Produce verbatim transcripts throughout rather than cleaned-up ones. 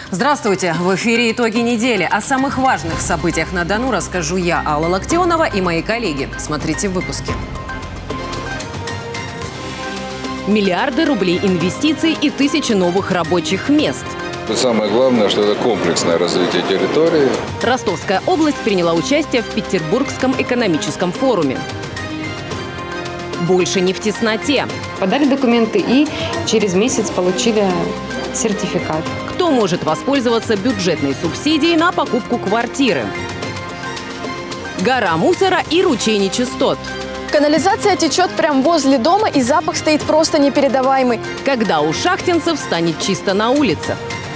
Здравствуйте! В эфире «Итоги недели». О самых важных событиях на Дону расскажу я, Алла Локтионова, и мои коллеги. Смотрите в выпуске. Миллиарды рублей инвестиций и тысячи новых рабочих мест. Самое главное, что это комплексное развитие территории. Ростовская область приняла участие в Петербургском экономическом форуме. Больше не в тесноте. Подали документы и через месяц получили сертификат. Кто может воспользоваться бюджетной субсидией на покупку квартиры? Гора мусора и ручей нечистот. Канализация течет прямо возле дома, и запах стоит просто непередаваемый. Когда у шахтинцев станет чисто на улицах?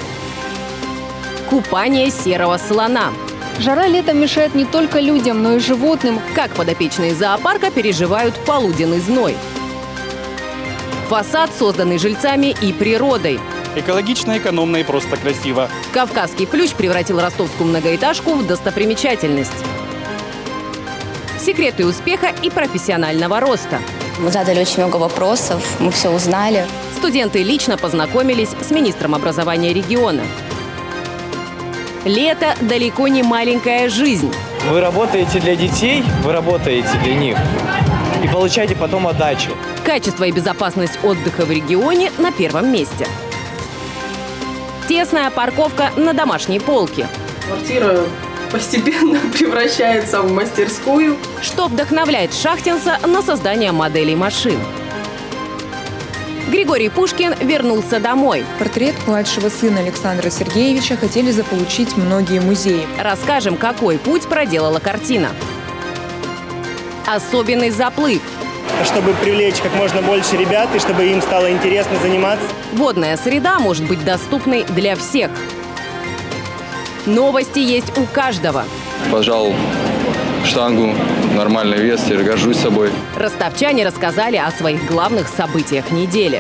Купание серого слона. Жара летом мешает не только людям, но и животным. Как подопечные зоопарка переживают полуденный зной. Фасад, созданный жильцами и природой. Экологично, экономно и просто красиво. Кавказский плющ превратил ростовскую многоэтажку в достопримечательность. Секреты успеха и профессионального роста. Мы задали очень много вопросов, мы все узнали. Студенты лично познакомились с министром образования региона. Лето – далеко не маленькая жизнь. Вы работаете для детей, вы работаете для них и получаете потом отдачу. Качество и безопасность отдыха в регионе на первом месте. Тесная парковка на домашней полке. Квартира постепенно превращается в мастерскую. Что вдохновляет шахтинца на создание моделей машин? Григорий Пушкин вернулся домой. Портрет младшего сына Александра Сергеевича хотели заполучить многие музеи. Расскажем, какой путь проделала картина. Особенный заплыв. Чтобы привлечь как можно больше ребят и чтобы им стало интересно заниматься. Водная среда может быть доступной для всех. Новости есть у каждого. Пожал штангу, нормальный вес, теперь горжусь собой. Ростовчане рассказали о своих главных событиях недели.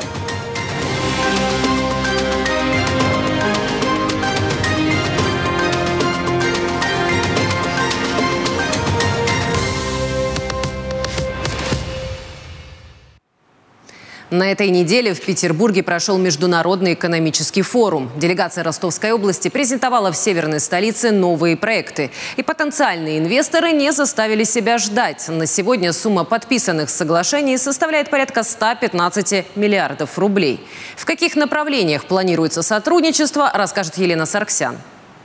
На этой неделе в Петербурге прошел Международный экономический форум. Делегация Ростовской области презентовала в северной столице новые проекты. И потенциальные инвесторы не заставили себя ждать. На сегодня сумма подписанных соглашений составляет порядка ста пятнадцати миллиардов рублей. В каких направлениях планируется сотрудничество, расскажет Елена Сарксян.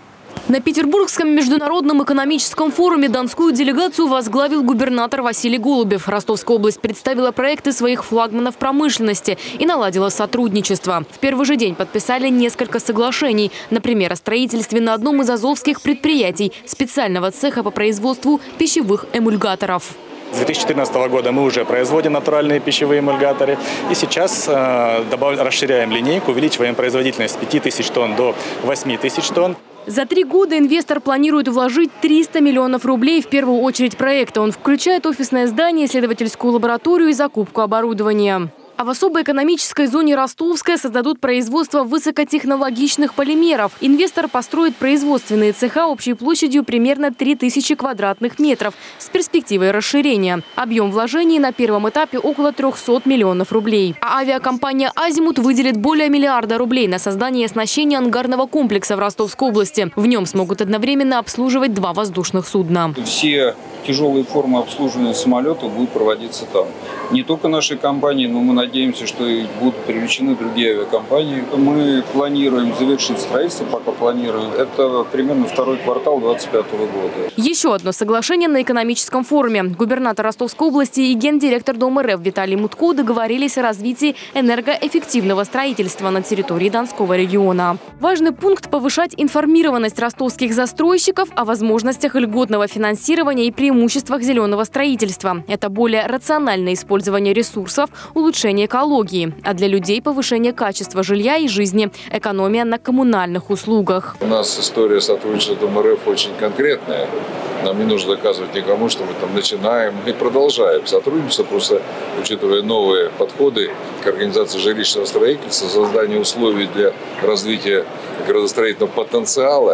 На Петербургском международном экономическом форуме донскую делегацию возглавил губернатор Василий Голубев. Ростовская область представила проекты своих флагманов промышленности и наладила сотрудничество. В первый же день подписали несколько соглашений. Например, о строительстве на одном из азовских предприятий специального цеха по производству пищевых эмульгаторов. С две тысячи четырнадцатого года мы уже производим натуральные пищевые эмульгаторы. И сейчас э, добав... расширяем линейку, увеличиваем производительность с пяти тысяч тонн до восьми тысяч тонн. За три года инвестор планирует вложить триста миллионов рублей в первую очередь проекта. Он включает офисное здание, исследовательскую лабораторию и закупку оборудования. А в особой экономической зоне Ростовская создадут производство высокотехнологичных полимеров. Инвестор построит производственные цеха общей площадью примерно три тысячи квадратных метров с перспективой расширения. Объем вложений на первом этапе около трёхсот миллионов рублей. А авиакомпания «Азимут» выделит более миллиарда рублей на создание и оснащение ангарного комплекса в Ростовской области. В нем смогут одновременно обслуживать два воздушных судна. Все тяжелые формы обслуживания самолетов будут проводиться там. Не только нашей компании, но мы надеемся, что и будут привлечены другие авиакомпании. Мы планируем завершить строительство, пока планируем. Это примерно второй квартал две тысячи двадцать пятого года. Еще одно соглашение на экономическом форуме. Губернатор Ростовской области и гендиректор Дома РФ Виталий Мутко договорились о развитии энергоэффективного строительства на территории Донского региона. Важный пункт – повышать информированность ростовских застройщиков о возможностях льготного финансирования и преимуществах зеленого строительства. Это более рациональное использование ресурсов, улучшение экологии, а для людей повышение качества жилья и жизни, экономия на коммунальных услугах. У нас история сотрудничества Дома РФ очень конкретная. Нам не нужно доказывать никому, что мы там начинаем и продолжаем сотрудничество, просто учитывая новые подходы к организации жилищного строительства, создание условий для развития градостроительного потенциала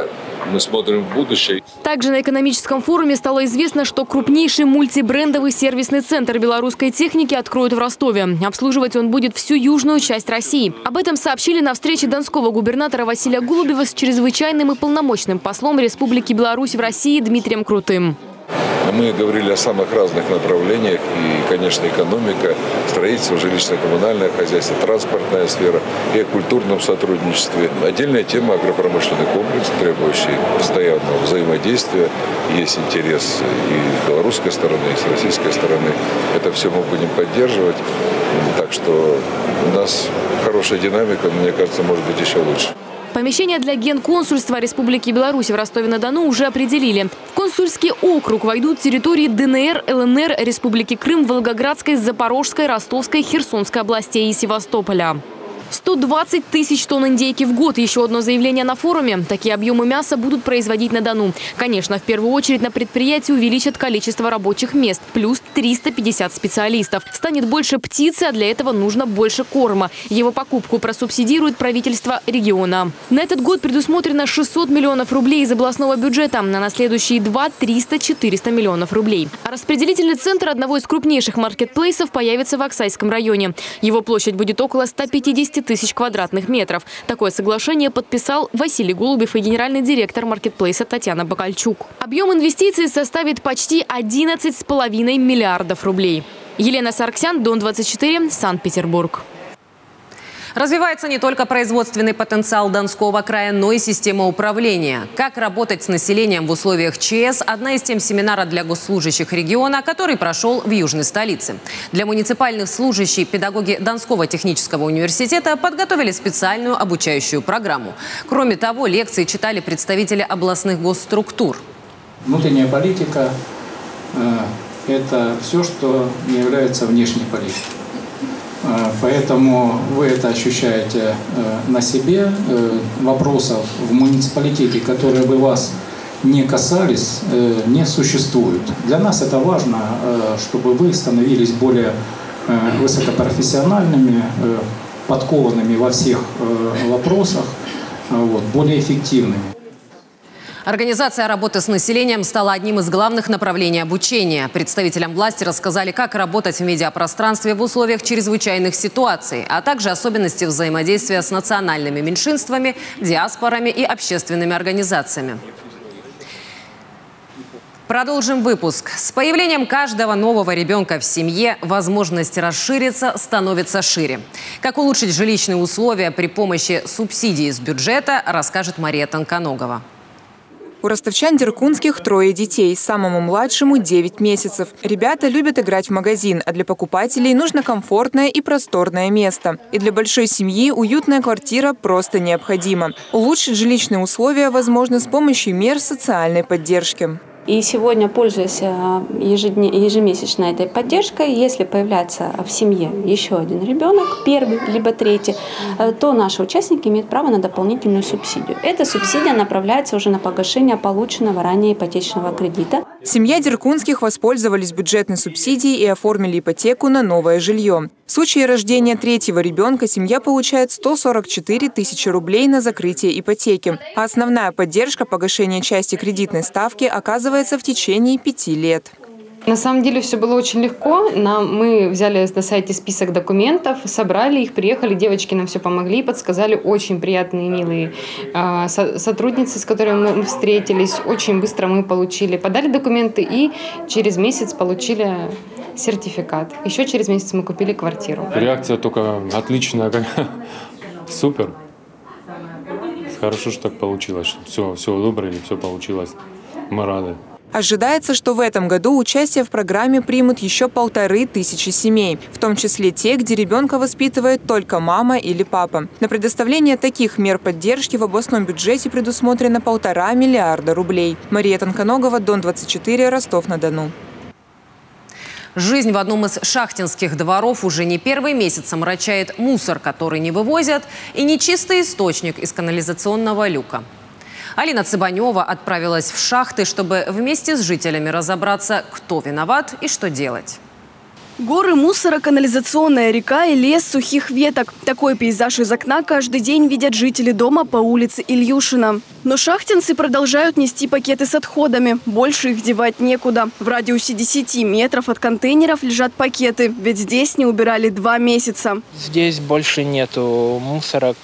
мы смотрим в будущее. Также на экономическом форуме стало известно, что крупнейший мультибрендовый сервисный центр белорусской техники откроют в Ростове. Обслуживать он будет всю южную часть России. Об этом сообщили на встрече донского губернатора Василия Голубева с чрезвычайным и полномочным послом Республики Беларусь в России Дмитрием Крутым. Мы говорили о самых разных направлениях. И, конечно, экономика, строительство, жилищно-коммунальное хозяйство, транспортная сфера и о культурном сотрудничестве. Отдельная тема – агропромышленный комплекс, требующий постоянного взаимодействия. Есть интерес и с белорусской стороны, и с российской стороны. Это все мы будем поддерживать. Так что у нас хорошая динамика, но, мне кажется, может быть еще лучше. Помещение для Генконсульства Республики Беларусь в Ростове-на-Дону уже определили. В консульский округ войдут территории ДНР, ЛНР, Республики Крым, Волгоградской, Запорожской, Ростовской, Херсонской областей и Севастополя. сто двадцать тысяч тонн индейки в год. Еще одно заявление на форуме. Такие объемы мяса будут производить на Дону. Конечно, в первую очередь на предприятии увеличат количество рабочих мест. Плюс триста пятьдесят специалистов. Станет больше птицы, а для этого нужно больше корма. Его покупку просубсидирует правительство региона. На этот год предусмотрено шестьсот миллионов рублей из областного бюджета. А на следующие два – триста-четыреста миллионов рублей. А распределительный центр одного из крупнейших маркетплейсов появится в Аксайском районе. Его площадь будет около ста пятидесяти тысяч квадратных метров. Такое соглашение подписал Василий Голубев и генеральный директор маркетплейса Татьяна Бакальчук. Объем инвестиций составит почти одиннадцать с половиной миллиардов рублей. Елена Сарксян, Дон двадцать четыре, Санкт-Петербург. Развивается не только производственный потенциал Донского края, но и система управления. Как работать с населением в условиях ЧС – одна из тем семинара для госслужащих региона, который прошел в южной столице. Для муниципальных служащих педагоги Донского технического университета подготовили специальную обучающую программу. Кроме того, лекции читали представители областных госструктур. Внутренняя политика – это все, что не является внешней политикой. Поэтому вы это ощущаете на себе. Вопросов в муниципалитете, которые бы вас не касались, не существует. Для нас это важно, чтобы вы становились более высокопрофессиональными, подкованными во всех вопросах, более эффективными. Организация работы с населением стала одним из главных направлений обучения. Представителям власти рассказали, как работать в медиапространстве в условиях чрезвычайных ситуаций, а также особенности взаимодействия с национальными меньшинствами, диаспорами и общественными организациями. Продолжим выпуск. С появлением каждого нового ребенка в семье возможность расшириться становится шире. Как улучшить жилищные условия при помощи субсидий из бюджета, расскажет Мария Тонконогова. У ростовчан Деркунских трое детей, самому младшему девять месяцев. Ребята любят играть в магазин, а для покупателей нужно комфортное и просторное место. И для большой семьи уютная квартира просто необходима. Улучшить жилищные условия возможно с помощью мер социальной поддержки. И сегодня, пользуясь ежемесячной этой поддержкой, если появляется в семье еще один ребенок, первый либо третий, то наши участники имеют право на дополнительную субсидию. Эта субсидия направляется уже на погашение полученного ранее ипотечного кредита. Семья Деркунских воспользовались бюджетной субсидией и оформили ипотеку на новое жилье. В случае рождения третьего ребенка семья получает сто сорок четыре тысячи рублей на закрытие ипотеки. А основная поддержка погашения части кредитной ставки оказывается в течение пяти лет. На самом деле все было очень легко. Нам, мы взяли на сайте список документов, собрали их, приехали, девочки нам все помогли, подсказали. Очень приятные, милые э, со, сотрудницы, с которыми мы встретились. Очень быстро мы получили, подали документы и через месяц получили сертификат. Еще через месяц мы купили квартиру. Реакция только отличная, супер. Хорошо, что так получилось, что все, все одобрили, все получилось. Мы рады. Ожидается, что в этом году участие в программе примут еще полторы тысячи семей, в том числе те, где ребенка воспитывает только мама или папа. На предоставление таких мер поддержки в областном бюджете предусмотрено полтора миллиарда рублей. Мария Тонконогова, Дон двадцать четыре, Ростов-на-Дону. Жизнь в одном из шахтинских дворов уже не первый месяц омрачает мусор, который не вывозят, и нечистый источник из канализационного люка. Алина Цыбанева отправилась в шахты, чтобы вместе с жителями разобраться, кто виноват и что делать. Горы мусора, канализационная река и лес сухих веток. Такой пейзаж из окна каждый день видят жители дома по улице Ильюшина. Но шахтинцы продолжают нести пакеты с отходами. Больше их девать некуда. В радиусе десяти метров от контейнеров лежат пакеты, ведь здесь не убирали два месяца. Здесь больше нету мусорок.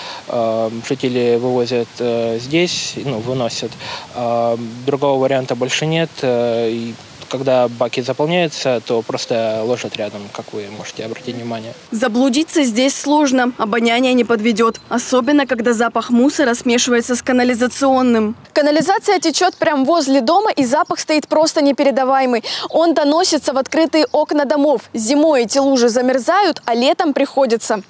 Жители вывозят здесь, ну, выносят. Другого варианта больше нет. И когда баки заполняются, то просто ложат рядом, как вы можете обратить внимание. Заблудиться здесь сложно, обоняние не подведет. Особенно, когда запах мусора смешивается с канализационным. Канализация течет прямо возле дома, и запах стоит просто непередаваемый. Он доносится в открытые окна домов. Зимой эти лужи замерзают, а летом приходится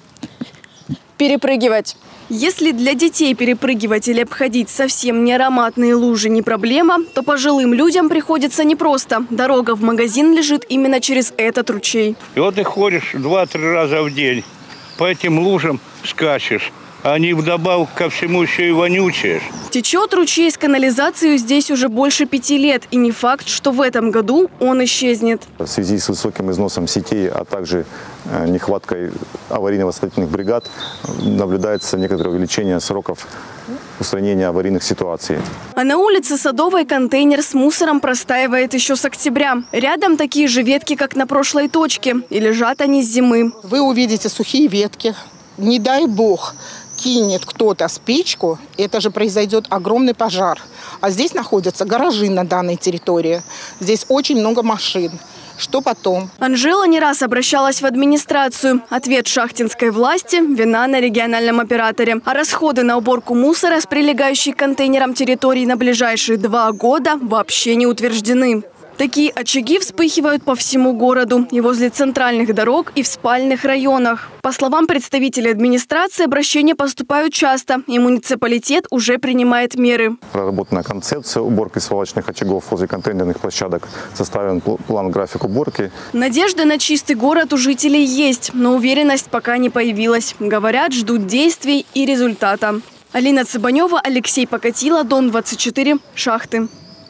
перепрыгивать. Если для детей перепрыгивать или обходить совсем не ароматные лужи не проблема, то пожилым людям приходится непросто. Дорога в магазин лежит именно через этот ручей. И вот ты ходишь два-три раза в день, по этим лужам скачешь. Они вдобавок ко всему еще и вонючие. Течет ручей с канализацией здесь уже больше пяти лет. И не факт, что в этом году он исчезнет. В связи с высоким износом сетей, а также нехваткой аварийно-восстановительных бригад наблюдается некоторое увеличение сроков устранения аварийных ситуаций. А на улице Садовой контейнер с мусором простаивает еще с октября. Рядом такие же ветки, как на прошлой точке. И лежат они с зимы. Вы увидите сухие ветки. Не дай бог кинет кто-то спичку, это же произойдет огромный пожар. А здесь находятся гаражи на данной территории. Здесь очень много машин. Что потом? Анжела не раз обращалась в администрацию. Ответ шахтинской власти – вина на региональном операторе. А расходы на уборку мусора с прилегающей к контейнерам территории на ближайшие два года вообще не утверждены. Такие очаги вспыхивают по всему городу и возле центральных дорог, и в спальных районах. По словам представителей администрации, обращения поступают часто, и муниципалитет уже принимает меры. Проработана концепция уборки свалочных очагов возле контейнерных площадок, составлен план-график уборки. Надежда на чистый город у жителей есть, но уверенность пока не появилась. Говорят, ждут действий и результата. Алина Цыбанева, Алексей Покатило, Дон двадцать четыре, Шахты.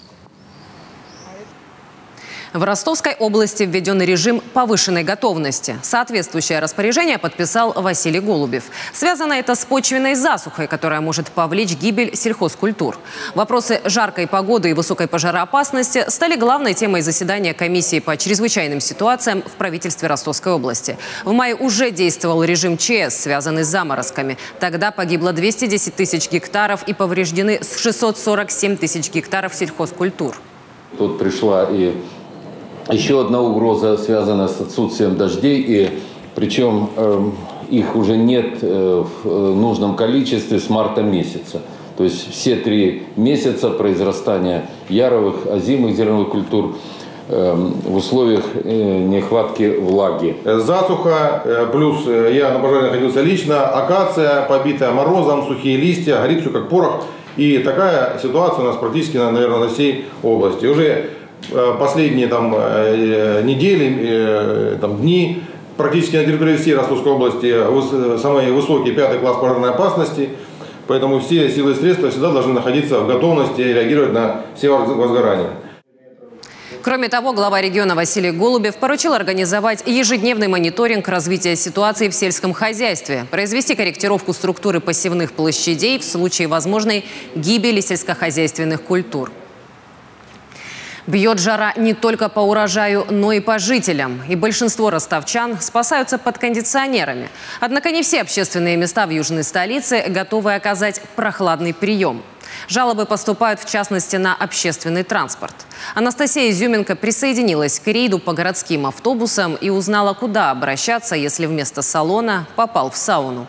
В Ростовской области введен режим повышенной готовности. Соответствующее распоряжение подписал Василий Голубев. Связано это с почвенной засухой, которая может повлечь гибель сельхозкультур. Вопросы жаркой погоды и высокой пожароопасности стали главной темой заседания комиссии по чрезвычайным ситуациям в правительстве Ростовской области. В мае уже действовал режим ЧС, связанный с заморозками. Тогда погибло двести десять тысяч гектаров и повреждены шестьсот сорок семь тысяч гектаров сельхозкультур. Тут пришла и еще одна угроза, связана с отсутствием дождей, и причем э, их уже нет э, в нужном количестве с марта месяца. То есть все три месяца произрастания яровых, озимых зерновых культур э, в условиях э, нехватки влаги. Засуха, э, плюс э, я на пожаре находился лично, акация, побитая морозом, сухие листья, горит все как порох. И такая ситуация у нас практически, наверное, на всей области. Уже последние там, недели, там, дни практически на территории всей Ростовской области самый высокий пятый класс пожарной опасности. Поэтому все силы и средства всегда должны находиться в готовности и реагировать на все возгорания. Кроме того, глава региона Василий Голубев поручил организовать ежедневный мониторинг развития ситуации в сельском хозяйстве, произвести корректировку структуры посевных площадей в случае возможной гибели сельскохозяйственных культур. Бьет жара не только по урожаю, но и по жителям. И большинство ростовчан спасаются под кондиционерами. Однако не все общественные места в южной столице готовы оказать прохладный прием. Жалобы поступают, в частности, на общественный транспорт. Анастасия Изюменко присоединилась к рейду по городским автобусам и узнала, куда обращаться, если вместо салона попал в сауну.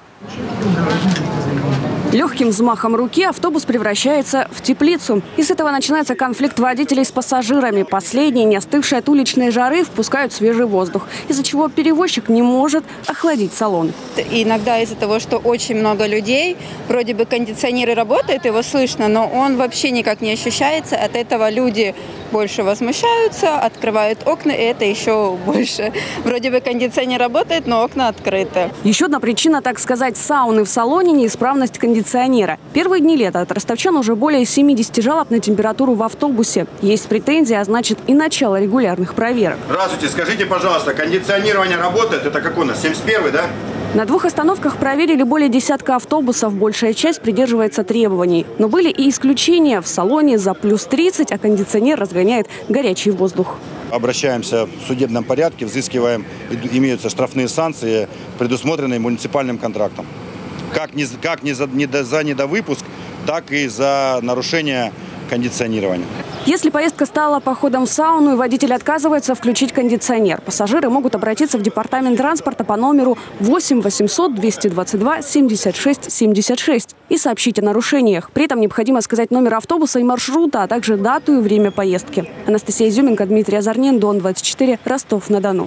Легким взмахом руки автобус превращается в теплицу. И с этого начинается конфликт водителей с пассажирами. Последние, не остывшие от уличной жары, впускают свежий воздух, из-за чего перевозчик не может охладить салон. Иногда из-за того, что очень много людей, вроде бы кондиционеры работают, его слышно, но он вообще никак не ощущается. От этого люди больше возмущаются, открывают окна, и это еще больше. Вроде бы кондиционер работает, но окна открыты. Еще одна причина, так сказать, сауны в салоне – неисправность кондиционера. кондиционера. Первые дни лета от ростовчан уже более семидесяти жалоб на температуру в автобусе. Есть претензии, а значит и начало регулярных проверок. Здравствуйте, скажите, пожалуйста, кондиционирование работает? Это как у нас, семьдесят первый, да? На двух остановках проверили более десятка автобусов. Большая часть придерживается требований. Но были и исключения. В салоне за плюс тридцать, а кондиционер разгоняет горячий воздух. Обращаемся в судебном порядке, взыскиваем, имеются штрафные санкции, предусмотренные муниципальным контрактом. Как, не, как не за, не за недовыпуск, так и за нарушение кондиционирования. Если поездка стала походом в сауну и водитель отказывается включить кондиционер, пассажиры могут обратиться в департамент транспорта по номеру восемь восемьсот двести двадцать два семьдесят шесть семьдесят шесть и сообщить о нарушениях. При этом необходимо сказать номер автобуса и маршрута, а также дату и время поездки. Анастасия Изюменко, Дмитрий Азарнен, Дон двадцать четыре, Ростов-на-Дону.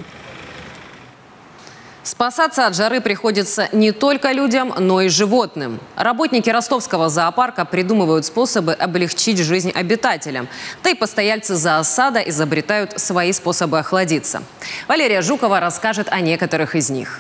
Спасаться от жары приходится не только людям, но и животным. Работники ростовского зоопарка придумывают способы облегчить жизнь обитателям. Да и постояльцы зоосада изобретают свои способы охладиться. Валерия Жукова расскажет о некоторых из них.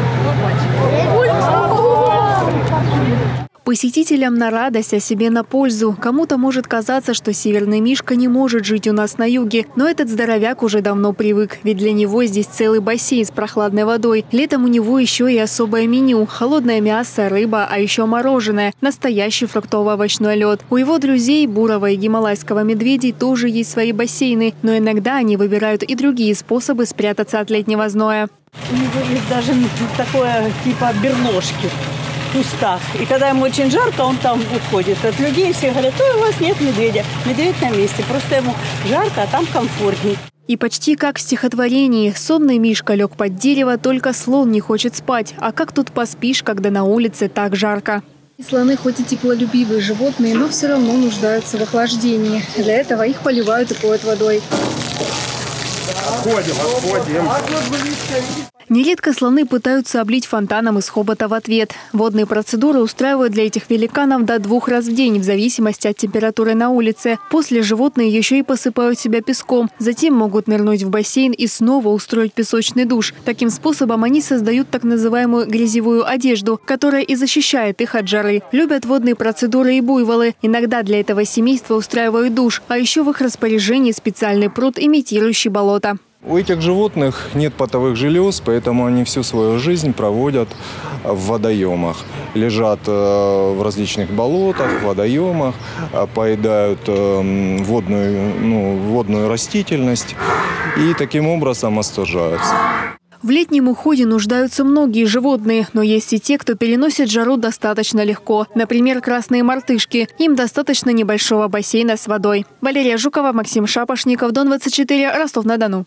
Посетителям на радость, а себе на пользу. Кому-то может казаться, что северный мишка не может жить у нас на юге. Но этот здоровяк уже давно привык. Ведь для него здесь целый бассейн с прохладной водой. Летом у него еще и особое меню. Холодное мясо, рыба, а еще мороженое. Настоящий фруктово-овощной лед. У его друзей, бурого и гималайского медведей, тоже есть свои бассейны. Но иногда они выбирают и другие способы спрятаться от летнего зноя. У него есть даже такое типа берножки. В кустах. И когда ему очень жарко, он там уходит от людей. Все говорят, ой, у вас нет медведя. Медведь на месте. Просто ему жарко, а там комфортней. И почти как в стихотворении. Сонный мишка лег под дерево, только слон не хочет спать. А как тут поспишь, когда на улице так жарко? Слоны хоть и теплолюбивые животные, но все равно нуждаются в охлаждении. Для этого их поливают и поят водой. Отходим, отходим. Нередко слоны пытаются облить фонтаном из хобота в ответ. Водные процедуры устраивают для этих великанов до двух раз в день, в зависимости от температуры на улице. После животные еще и посыпают себя песком. Затем могут нырнуть в бассейн и снова устроить песочный душ. Таким способом они создают так называемую грязевую одежду, которая и защищает их от жары. Любят водные процедуры и буйволы. Иногда для этого семейства устраивают душ. А еще в их распоряжении специальный пруд, имитирующий болото. У этих животных нет потовых желез, поэтому они всю свою жизнь проводят в водоемах. Лежат в различных болотах, водоемах, поедают водную, ну, водную растительность и таким образом остужаются. В летнем уходе нуждаются многие животные, но есть и те, кто переносит жару достаточно легко. Например, красные мартышки. Им достаточно небольшого бассейна с водой. Валерия Жукова, Максим Шапошников, Дон двадцать четыре, Ростов-на-Дону.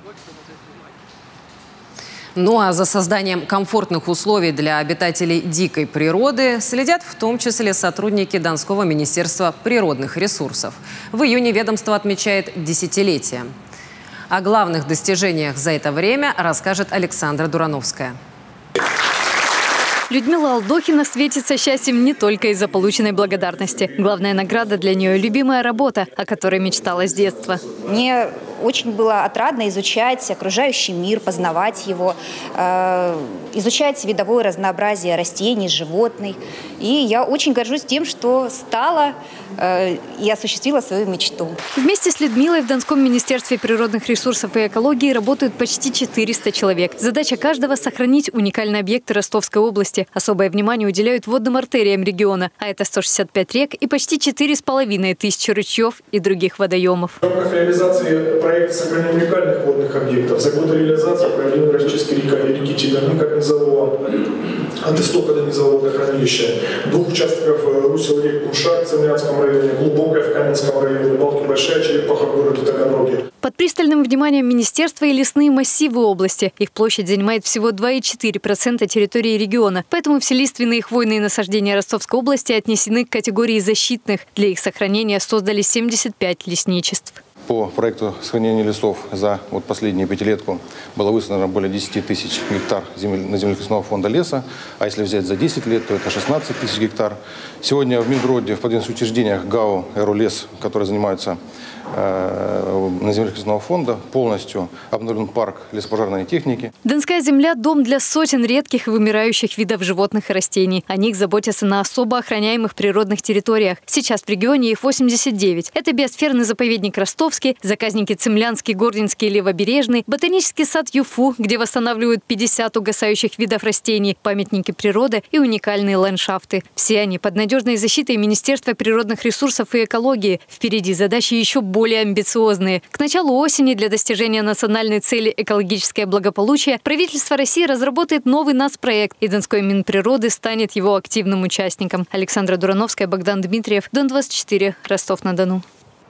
Ну а за созданием комфортных условий для обитателей дикой природы следят в том числе сотрудники Донского министерства природных ресурсов. В июне ведомство отмечает десятилетие. О главных достижениях за это время расскажет Александра Дурановская. Людмила Алдохина светится счастьем не только из-за полученной благодарности. Главная награда для нее – любимая работа, о которой мечтала с детства. Мне очень было отрадно изучать окружающий мир, познавать его, э, изучать видовое разнообразие растений, животных. И я очень горжусь тем, что стала э, и осуществила свою мечту. Вместе с Людмилой в Донском министерстве природных ресурсов и экологии работают почти четыреста человек. Задача каждого – сохранить уникальные объекты Ростовской области. Особое внимание уделяют водным артериям региона, а это сто шестьдесят пять рек и почти четыре с половиной тысячи ручьев и других водоемов. В рамках реализации проекта сохранения уникальных водных объектов за год реализации проведены расчистки реки Теверник от низового, от истока до низового водохранилища, двух участков русел рек Куншак в Цемлянском районе, Глубокая в Каменском районе, Балки Большая, Черепаха в городе Таганроге. Под пристальным вниманием министерства и лесные массивы области. Их площадь занимает всего два и четыре десятых процента территории региона. Поэтому все лиственные и хвойные насаждения Ростовской области отнесены к категории защитных. Для их сохранения создали семьдесят пять лесничеств. По проекту сохранения лесов за вот последнюю пятилетку было высажено более десяти тысяч гектар земель, на землях лесного фонда леса. А если взять за десять лет, то это шестнадцать тысяч гектар. Сегодня в Миндроде, в подведомственных учреждениях ГАО «Эролес», которые занимаются на землях лесного фонда полностью обновлен парк лесопожарной техники. Донская земля – дом для сотен редких и вымирающих видов животных и растений. О них заботятся на особо охраняемых природных территориях. Сейчас в регионе их восемьдесят девять. Это биосферный заповедник Ростовский, заказники Цемлянский, Гординский и Левобережный, ботанический сад Юфу, где восстанавливают пятьдесят угасающих видов растений, памятники природы и уникальные ландшафты. Все они под надежной защитой Министерства природных ресурсов и экологии. Впереди задачи еще более амбициозные. К началу осени для достижения национальной цели экологическое благополучие правительство России разработает новый нацпроект, и Донской Минприроды станет его активным участником. Александра Дурановская, Богдан Дмитриев, Дон двадцать четыре, Ростов-на-Дону.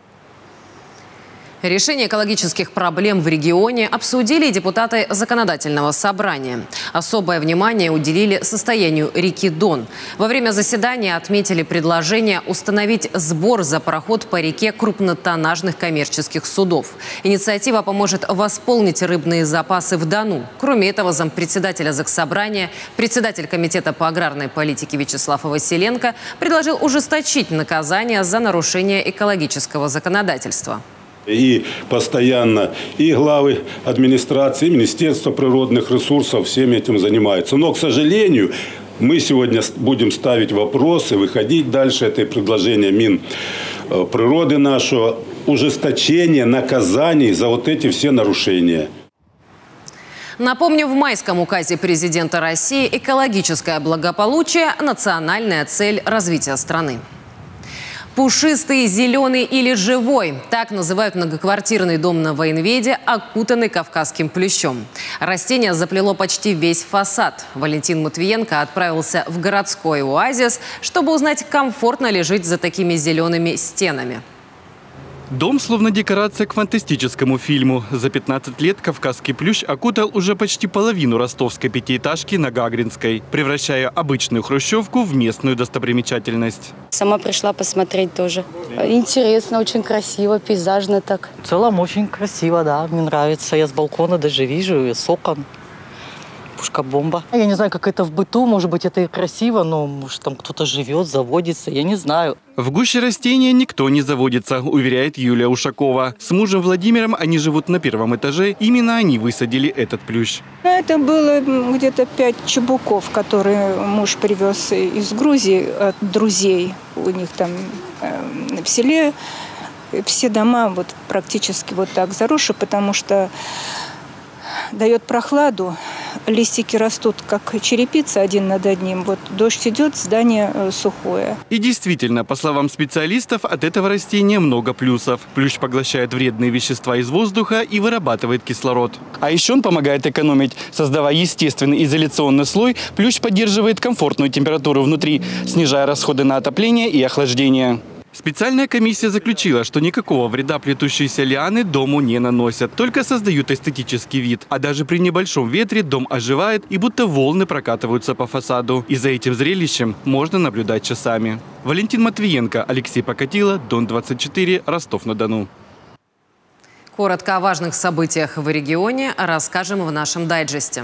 Решение экологических проблем в регионе обсудили депутаты Законодательного собрания. Особое внимание уделили состоянию реки Дон. Во время заседания отметили предложение установить сбор за проход по реке крупнотоннажных коммерческих судов. Инициатива поможет восполнить рыбные запасы в Дону. Кроме этого, зампредседателя Заксобрания, председатель Комитета по аграрной политике Вячеслав Василенко предложил ужесточить наказание за нарушение экологического законодательства. И постоянно и главы администрации, и Министерство природных ресурсов всеми этим занимаются. Но, к сожалению, мы сегодня будем ставить вопросы, выходить дальше. Это предложение Минприроды нашего, ужесточение наказаний за вот эти все нарушения. Напомню, в майском указе президента России экологическое благополучие – национальная цель развития страны. Пушистый, зеленый или живой – так называют многоквартирный дом на Военведе, окутанный кавказским плющом. Растение заплело почти весь фасад. Валентин Матвиенко отправился в городской оазис, чтобы узнать, комфортно ли жить за такими зелеными стенами. Дом словно декорация к фантастическому фильму. За пятнадцать лет кавказский плющ окутал уже почти половину ростовской пятиэтажки на Гагринской, превращая обычную хрущевку в местную достопримечательность. Сама пришла посмотреть тоже. Интересно, очень красиво, пейзажно так. В целом очень красиво, да, мне нравится. Я с балкона даже вижу, с окон. Пушка-бомба. Я не знаю, как это в быту, может быть, это и красиво, но может там кто-то живет, заводится, я не знаю. В гуще растения никто не заводится, уверяет Юлия Ушакова. С мужем Владимиром они живут на первом этаже, именно они высадили этот плющ. Это было где-то пять чебуков, которые муж привез из Грузии от друзей. У них там э, в селе все дома вот практически вот так заросши, потому что дает прохладу. Листики растут, как черепица, один над одним. Вот дождь идет, здание сухое. И действительно, по словам специалистов, от этого растения много плюсов. Плющ поглощает вредные вещества из воздуха и вырабатывает кислород. А еще он помогает экономить. Создавая естественный изоляционный слой, плющ поддерживает комфортную температуру внутри, снижая расходы на отопление и охлаждение. Специальная комиссия заключила, что никакого вреда плетущиеся лианы дому не наносят, только создают эстетический вид. А даже при небольшом ветре дом оживает и будто волны прокатываются по фасаду. И за этим зрелищем можно наблюдать часами. Валентин Матвиенко, Алексей Покатило, Дон двадцать четыре, Ростов-на-Дону. Коротко о важных событиях в регионе расскажем в нашем дайджесте.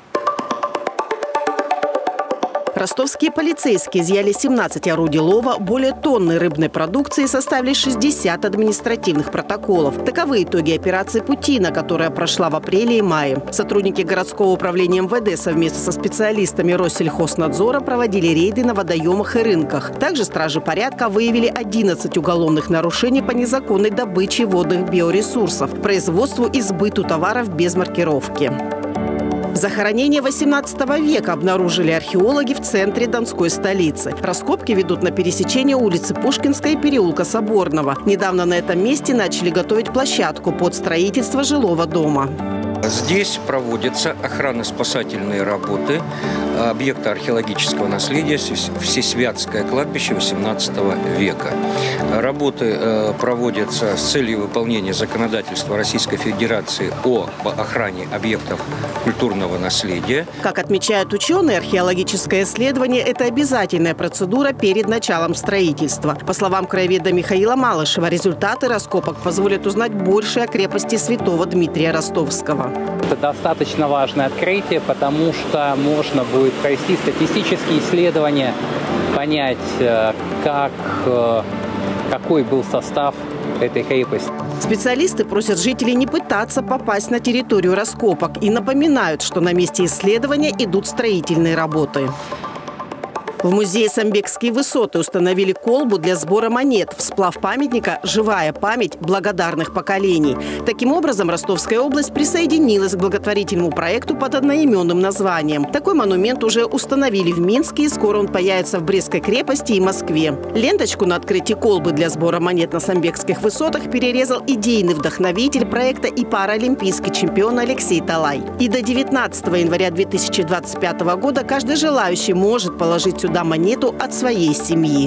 Ростовские полицейские изъяли семнадцать орудий лова, более тонны рыбной продукции, составили шестьдесят административных протоколов. Таковы итоги операции «Путина», которая прошла в апреле и мае. Сотрудники городского управления эм вэ дэ совместно со специалистами Россельхознадзора проводили рейды на водоемах и рынках. Также стражи порядка выявили одиннадцать уголовных нарушений по незаконной добыче водных биоресурсов, производству и сбыту товаров без маркировки. Захоронение восемнадцатого века обнаружили археологи в центре Донской столицы. Раскопки ведут на пересечении улицы Пушкинской и переулка Соборного. Недавно на этом месте начали готовить площадку под строительство жилого дома. Здесь проводятся охранно-спасательные работы объекта археологического наследия Всесвятское кладбище восемнадцатого века. Работы проводятся с целью выполнения законодательства Российской Федерации о охране объектов культурного наследия. Как отмечают ученые, археологическое исследование – это обязательная процедура перед началом строительства. По словам краеведа Михаила Малышева, результаты раскопок позволят узнать больше о крепости святого Дмитрия Ростовского. Это достаточно важное открытие, потому что можно будет провести статистические исследования, понять, как, какой был состав этой крепости. Специалисты просят жителей не пытаться попасть на территорию раскопок и напоминают, что на месте исследования идут строительные работы. В музее «Самбекские высоты» установили колбу для сбора монет. В сплав памятника «Живая память благодарных поколений». Таким образом, Ростовская область присоединилась к благотворительному проекту под одноименным названием. Такой монумент уже установили в Минске, и скоро он появится в Брестской крепости и Москве. Ленточку на открытии колбы для сбора монет на Самбекских высотах перерезал идейный вдохновитель проекта и паралимпийский чемпион Алексей Талай. И до девятнадцатого января две тысячи двадцать пятого года каждый желающий может положить сюда монету от своей семьи.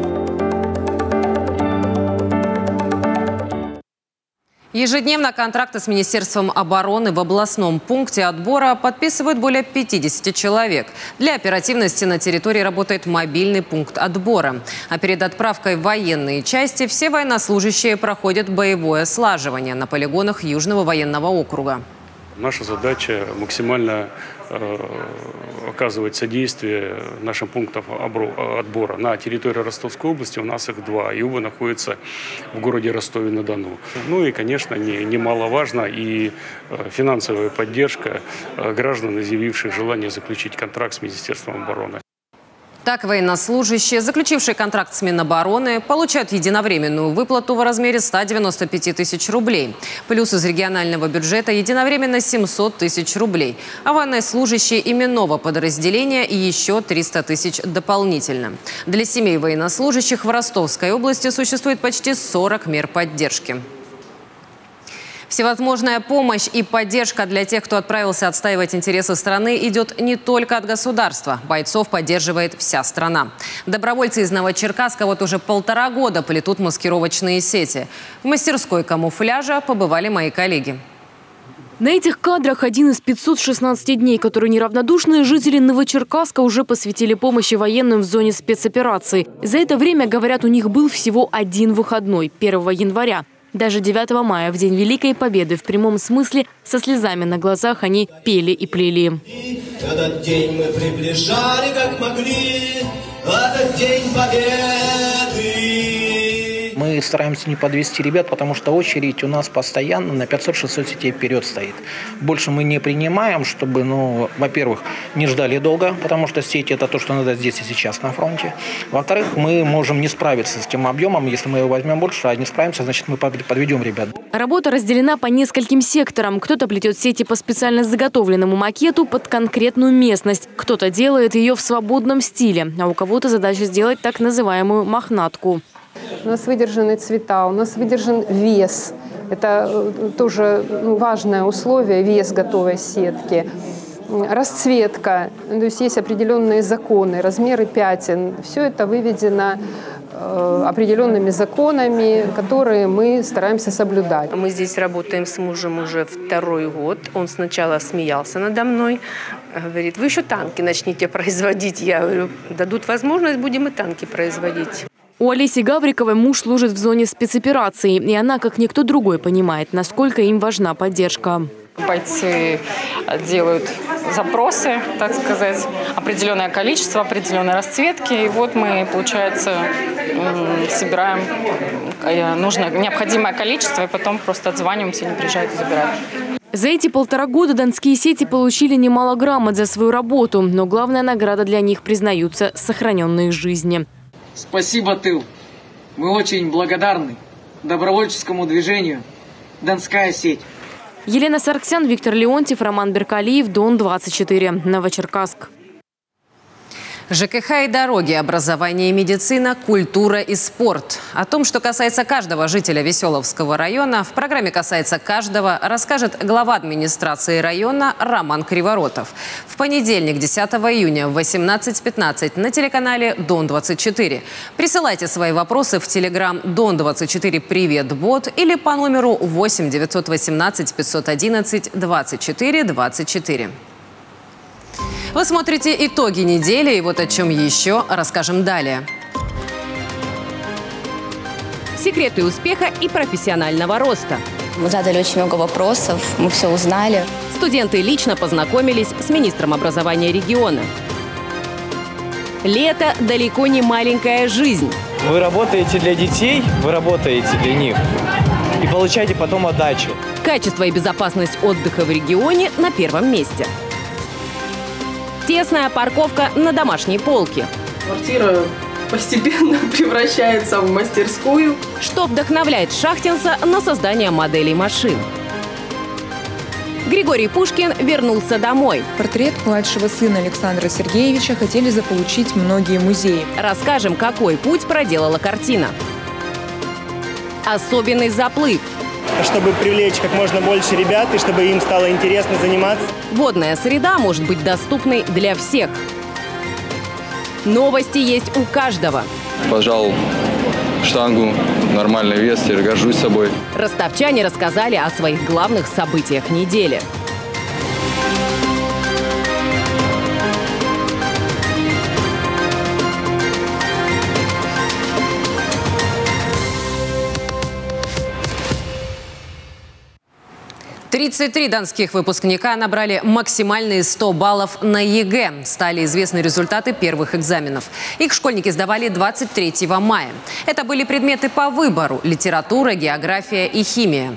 Ежедневно контракты с Министерством обороны в областном пункте отбора подписывают более пятидесяти человек. Для оперативности на территории работает мобильный пункт отбора. А перед отправкой в военные части все военнослужащие проходят боевое слаживание на полигонах Южного военного округа. Наша задача максимально э, оказывать содействие нашим пунктам отбора. На территории Ростовской области у нас их два, и оба находятся в городе Ростове-на-Дону. Ну и, конечно, не, немаловажно и э, финансовая поддержка э, граждан, изъявивших желание заключить контракт с Министерством обороны. Так, военнослужащие, заключившие контракт с Минобороны, получают единовременную выплату в размере ста девяноста пяти тысяч рублей. Плюс из регионального бюджета единовременно семьсот тысяч рублей. А военнослужащие именного подразделения еще триста тысяч дополнительно. Для семей военнослужащих в Ростовской области существует почти сорок мер поддержки. Всевозможная помощь и поддержка для тех, кто отправился отстаивать интересы страны, идет не только от государства. Бойцов поддерживает вся страна. Добровольцы из Новочеркасска вот уже полтора года плетут маскировочные сети. В мастерской камуфляжа побывали мои коллеги. На этих кадрах один из пятисот шестнадцати дней, которые неравнодушные жители Новочеркасска уже посвятили помощи военным в зоне спецоперации. За это время, говорят, у них был всего один выходной – первого января. Даже девятого мая, в День Великой Победы, в прямом смысле, со слезами на глазах они пели и плели. Этот день мы приближали, как могли, этот день победы. Мы стараемся не подвести ребят, потому что очередь у нас постоянно на пятьсот-шестьсот сетей вперед стоит. Больше мы не принимаем, чтобы, ну, во-первых, не ждали долго, потому что сети – это то, что надо здесь и сейчас на фронте. Во-вторых, мы можем не справиться с тем объемом, если мы его возьмем больше, а не справимся, значит, мы подведем ребят. Работа разделена по нескольким секторам. Кто-то плетет сети по специально заготовленному макету под конкретную местность. Кто-то делает ее в свободном стиле, а у кого-то задача сделать так называемую мохнатку. У нас выдержаны цвета, у нас выдержан вес. Это тоже важное условие, вес готовой сетки. Расцветка, то есть есть определенные законы, размеры пятен. Все это выведено э, определенными законами, которые мы стараемся соблюдать. Мы здесь работаем с мужем уже второй год. Он сначала смеялся надо мной, говорит: вы еще танки начните производить. Я говорю: дадут возможность, будем и танки производить. У Олеси Гавриковой муж служит в зоне спецоперации, и она, как никто другой, понимает, насколько им важна поддержка. Бойцы делают запросы, так сказать, определенное количество, определенной расцветки. И вот мы, получается, собираем нужное, необходимое количество, и потом просто отзваниваемся, они приезжают и забирают. За эти полтора года донские сети получили немало грамот за свою работу, но главная награда для них, признаются, сохраненные жизни. Спасибо, тыл. Мы очень благодарны добровольческому движению «Донская сеть». Елена Сарксян, Виктор Леонтьев, Роман Беркалиев, Дон двадцать четыре, Новочеркасск. ЖКХ и дороги, образование и медицина, культура и спорт. О том, что касается каждого жителя Веселовского района, в программе «Касается каждого» расскажет глава администрации района Роман Криворотов. В понедельник, десятого июня в восемнадцать пятнадцать на телеканале Дон двадцать четыре. Присылайте свои вопросы в телеграм Дон двадцать четыре Привет Бот или по номеру восемь девятьсот восемнадцать пятьсот одиннадцать двадцать четыре двадцать четыре. Вы смотрите итоги недели, и вот о чем еще расскажем далее. Секреты успеха и профессионального роста. Мы задали очень много вопросов, мы все узнали. Студенты лично познакомились с министром образования региона. Лето далеко не маленькая жизнь. Вы работаете для детей, вы работаете для них и получаете потом отдачу. Качество и безопасность отдыха в регионе на первом месте. Тесная парковка на домашней полке. Квартира постепенно превращается в мастерскую. Что вдохновляет шахтинца на создание моделей машин. Григорий Пушкин вернулся домой. Портрет младшего сына Александра Сергеевича хотели заполучить многие музеи. Расскажем, какой путь проделала картина. Особенный заплыв. Чтобы привлечь как можно больше ребят и чтобы им стало интересно заниматься. Водная среда может быть доступной для всех. Новости есть у каждого. Пожал штангу, нормальный вес, теперь горжусь собой. Ростовчане рассказали о своих главных событиях недели. тридцать три донских выпускника набрали максимальные сто баллов на ЕГЭ. Стали известны результаты первых экзаменов. Их школьники сдавали двадцать третьего мая. Это были предметы по выбору – литература, география и химия.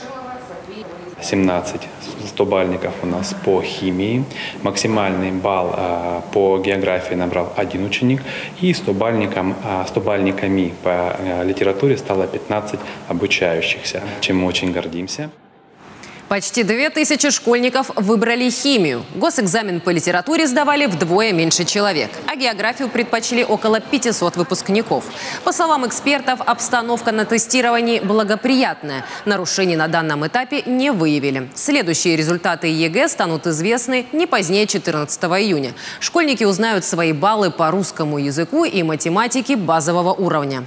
семнадцать стобальников у нас по химии. Максимальный балл а, по географии набрал один ученик. И стобальником, а, стобальниками по а, литературе стало пятнадцать обучающихся, чем мы очень гордимся. Почти две тысячи школьников выбрали химию. Госэкзамен по литературе сдавали вдвое меньше человек, а географию предпочли около пятисот выпускников. По словам экспертов, обстановка на тестировании благоприятная. Нарушений на данном этапе не выявили. Следующие результаты ЕГЭ станут известны не позднее четырнадцатого июня. Школьники узнают свои баллы по русскому языку и математике базового уровня.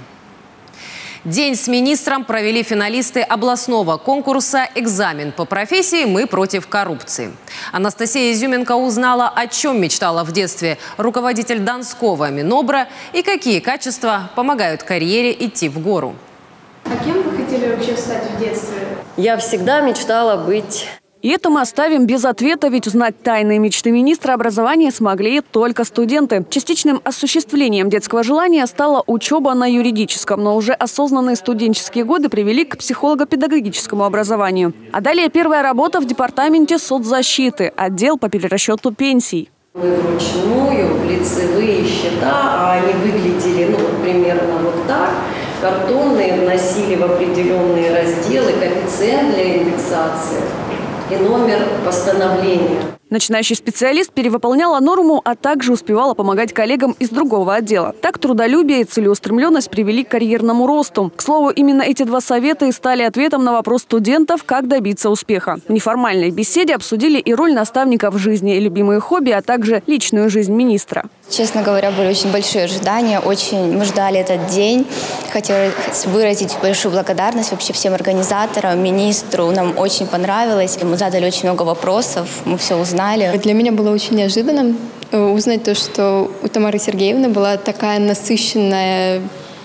День с министром провели финалисты областного конкурса «Экзамен по профессии. Мы против коррупции». Анастасия Изюменко узнала, о чем мечтала в детстве руководитель Донского Минобра и какие качества помогают карьере идти в гору. А кем вы хотели вообще стать в детстве? Я всегда мечтала быть... И это мы оставим без ответа, ведь узнать тайные мечты министра образования смогли только студенты. Частичным осуществлением детского желания стала учеба на юридическом, но уже осознанные студенческие годы привели к психолого-педагогическому образованию. А далее первая работа в департаменте соцзащиты, отдел по перерасчету пенсий. Мы вручную, в лицевые счета, а они выглядели, ну, примерно вот так. Картонные вносили в определенные разделы коэффициент для индексации и номер постановления. Начинающий специалист перевыполняла норму, а также успевала помогать коллегам из другого отдела. Так трудолюбие и целеустремленность привели к карьерному росту. К слову, именно эти два совета и стали ответом на вопрос студентов, как добиться успеха. В неформальной беседе обсудили и роль наставника в жизни, и любимые хобби, а также личную жизнь министра. Честно говоря, были очень большие ожидания, очень мы ждали этот день. Хотелось выразить большую благодарность вообще всем организаторам, министру. Нам очень понравилось. Мы задали очень много вопросов, мы все узнали. Для меня было очень неожиданно узнать то, что у Тамары Сергеевны была такая насыщенная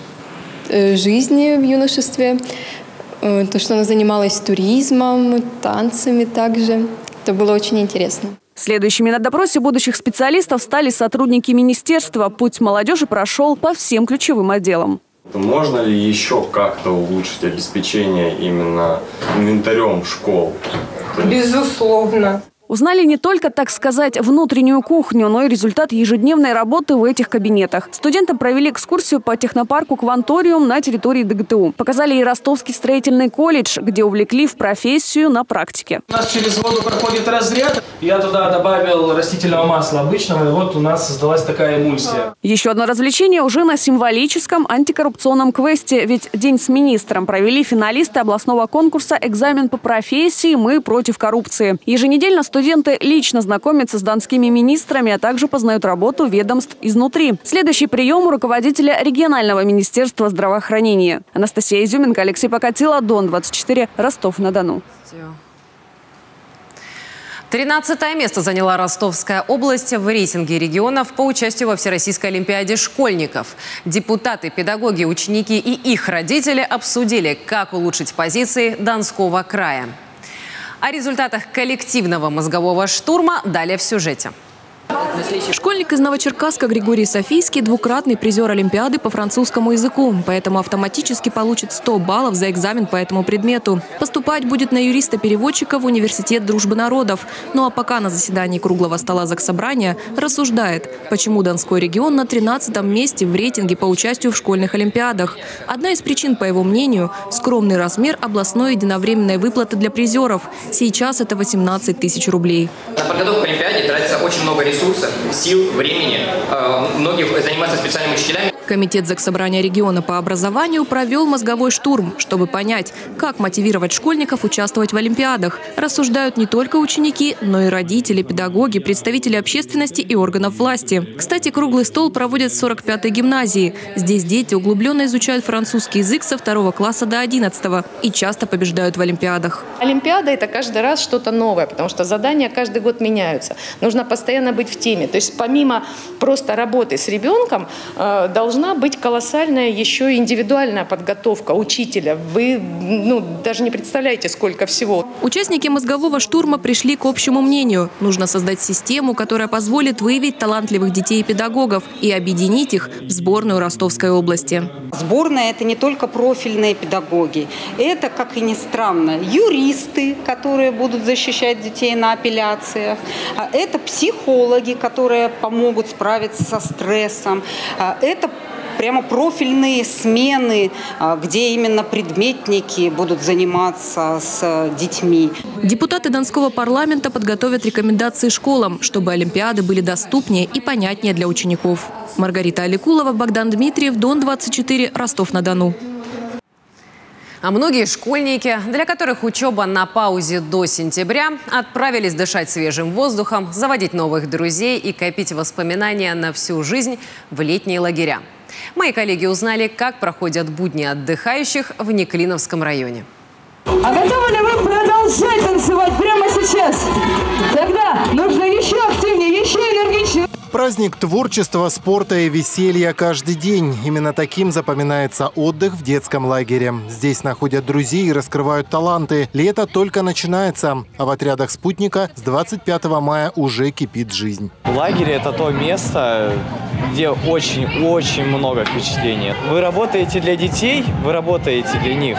жизнь в юношестве, то, что она занималась туризмом, танцами также. Это было очень интересно. Следующими на допросе будущих специалистов стали сотрудники министерства. Путь молодежи прошел по всем ключевым отделам. Можно ли еще как-то улучшить обеспечение именно инвентарем школ? Безусловно. Узнали не только, так сказать, внутреннюю кухню, но и результат ежедневной работы в этих кабинетах. Студентам провели экскурсию по технопарку «Кванториум» на территории ДГТУ. Показали и Ростовский строительный колледж, где увлекли в профессию на практике. У нас через воду проходит разряд. Я туда добавил растительного масла обычного, и вот у нас создалась такая эмульсия. Еще одно развлечение уже на символическом антикоррупционном квесте. Ведь день с министром провели финалисты областного конкурса «Экзамен по профессии. Мы против коррупции». Еженедельно студенты Студенты лично знакомятся с донскими министрами, а также познают работу ведомств изнутри. Следующий прием у руководителя регионального министерства здравоохранения. Анастасия Изюменко, Алексей Покатило, Дон двадцать четыре, Ростов-на-Дону. тринадцатое место заняла Ростовская область в рейтинге регионов по участию во Всероссийской олимпиаде школьников. Депутаты, педагоги, ученики и их родители обсудили, как улучшить позиции Донского края. О результатах коллективного мозгового штурма далее в сюжете. Школьник из Новочеркасска Григорий Софийский – двукратный призер Олимпиады по французскому языку, поэтому автоматически получит сто баллов за экзамен по этому предмету. Поступать будет на юриста-переводчика в Университет Дружбы народов. Ну а пока на заседании круглого стола Заксобрания рассуждает, почему Донской регион на тринадцатом месте в рейтинге по участию в школьных олимпиадах. Одна из причин, по его мнению, скромный размер областной единовременной выплаты для призеров. Сейчас это восемнадцать тысяч рублей. На подготовку к Олимпиаде тратится очень много ресурсов, сил, времени. Многие занимаются специальными учителями. Комитет Заксобрания региона по образованию провел мозговой штурм, чтобы понять, как мотивировать школьников участвовать в олимпиадах. Рассуждают не только ученики, но и родители, педагоги, представители общественности и органов власти. Кстати, круглый стол проводят в сорок пятой гимназии. Здесь дети углубленно изучают французский язык со второго класса до одиннадцатого и часто побеждают в олимпиадах. Олимпиада – это каждый раз что-то новое, потому что задания каждый год меняются. Нужно постоянно быть в теме. То есть помимо просто работы с ребенком э, должна быть колоссальная еще и индивидуальная подготовка учителя. Вы ну, даже не представляете, сколько всего. Участники мозгового штурма пришли к общему мнению. Нужно создать систему, которая позволит выявить талантливых детей и педагогов и объединить их в сборную Ростовской области. Сборная – это не только профильные педагоги. Это, как и ни странно, юристы, которые будут защищать детей на апелляциях. Это психологи, которые помогут справиться со стрессом. Это прямо профильные смены, где именно предметники будут заниматься с детьми. Депутаты Донского парламента подготовят рекомендации школам, чтобы олимпиады были доступнее и понятнее для учеников. Маргарита Аликулова, Богдан Дмитриев, Дон двадцать четыре, Ростов-на-Дону. А многие школьники, для которых учеба на паузе до сентября, отправились дышать свежим воздухом, заводить новых друзей и копить воспоминания на всю жизнь в летние лагеря. Мои коллеги узнали, как проходят будни отдыхающих в Неклиновском районе. А готовы ли вы продолжать танцевать прямо сейчас? Тогда нужно еще активнее, еще энергичнее. Праздник творчества, спорта и веселья каждый день. Именно таким запоминается отдых в детском лагере. Здесь находят друзей и раскрывают таланты. Лето только начинается, а в отрядах «Спутника» с двадцать пятого мая уже кипит жизнь. Лагерь – это то место, где очень-очень много впечатлений. Вы работаете для детей, вы работаете для них.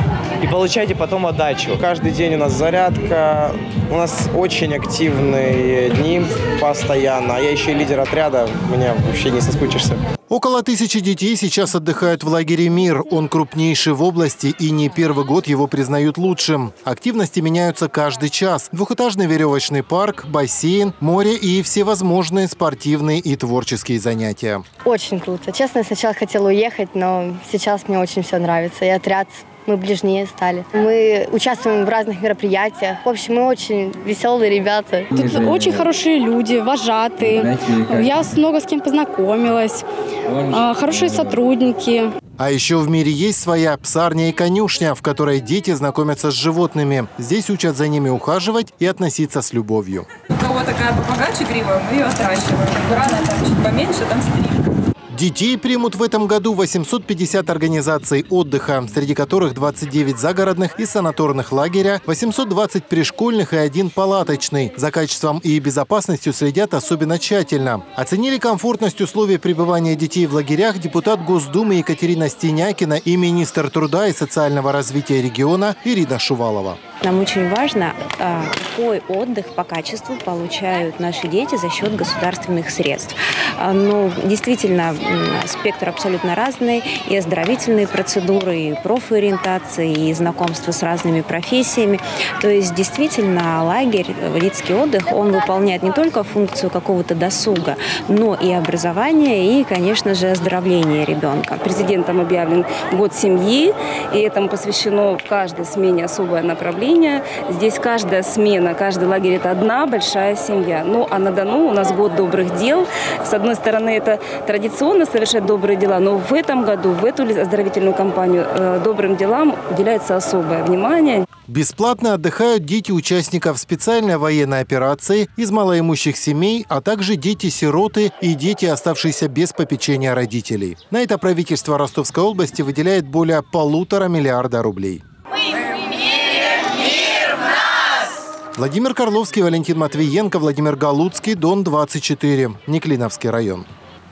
И получаете потом отдачу. Каждый день у нас зарядка, у нас очень активные дни постоянно. А я еще и лидер отряда, меня вообще не соскучишься. Около тысячи детей сейчас отдыхают в лагере «Мир». Он крупнейший в области и не первый год его признают лучшим. Активности меняются каждый час. Двухэтажный веревочный парк, бассейн, море и всевозможные спортивные и творческие занятия. Очень круто. Честно, я сначала хотела уехать, но сейчас мне очень все нравится. И отряд, мы ближнее стали. Мы участвуем в разных мероприятиях. В общем, мы очень веселые ребята. Тут очень хорошие люди, вожатые. Я много с кем познакомилась. Хорошие сотрудники. А еще в «Мире» есть своя псарня и конюшня, в которой дети знакомятся с животными. Здесь учат за ними ухаживать и относиться с любовью. У кого такая побогаче грива, мы ее отращиваем. Рано там чуть поменьше, там стрижка. Детей примут в этом году восемьсот пятьдесят организаций отдыха, среди которых двадцать девять загородных и санаторных лагеря, восемьсот двадцать пришкольных и один палаточный. За качеством и безопасностью следят особенно тщательно. Оценили комфортность условий пребывания детей в лагерях депутат Госдумы Екатерина Стенякина и министр труда и социального развития региона Ирина Шувалова. Нам очень важно, какой отдых по качеству получают наши дети за счет государственных средств. Ну, действительно, спектр абсолютно разный. И оздоровительные процедуры, и профориентации, и знакомство с разными профессиями. То есть, действительно, лагерь, детский отдых, он выполняет не только функцию какого-то досуга, но и образование, и, конечно же, оздоровление ребенка. Президентом объявлен год семьи, и этому посвящено в каждой смене особое направление. Здесь каждая смена, каждый лагерь – это одна большая семья. Ну, а на Дону у нас год добрых дел. С одной стороны, это традиционно совершать добрые дела, но в этом году, в эту оздоровительную кампанию добрым делам уделяется особое внимание. Бесплатно отдыхают дети участников специальной военной операции из малоимущих семей, а также дети-сироты и дети, оставшиеся без попечения родителей. На это правительство Ростовской области выделяет более полутора миллиарда рублей. Владимир Карловский, Валентин Матвиенко, Владимир Галуцкий, Дон двадцать четыре, Неклиновский район.